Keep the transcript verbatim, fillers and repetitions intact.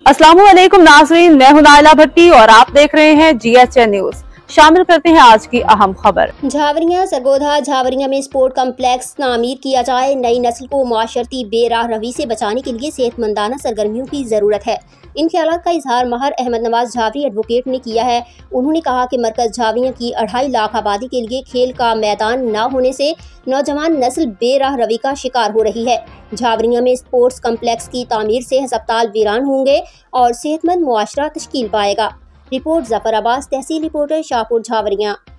अस्सलामुअलैकुम नाज़रीन, मैं हूं नाइला भट्टी और आप देख रहे हैं जी एच एन न्यूज। शामिल करते हैं आज की अहम खबर। झावरियां सरगोधा झावरियां में स्पोर्ट कम्प्लेक्स तामीर किया जाए। नई नस्ल को माशरती बेराह रवी से बचाने के लिए सेहतमंदाना सरगर्मियों की जरूरत है। इन ख्यालात का इजहार महर अहमद नवाज झावरी एडवोकेट ने किया है। उन्होंने कहा कि मरकज झावरियां की अढ़ाई लाख आबादी के लिए खेल का मैदान न होने से नौजवान नस्ल बेराह रवी का शिकार हो रही है। झावरियां में स्पोर्ट्स कम्प्लेक्स की तामीर से अस्पताल वीरान होंगे और सेहतमंद मुआशरा तश्कील पाएगा। Report Zafar Abbas, tehsil reporter Shahpur झावरियां।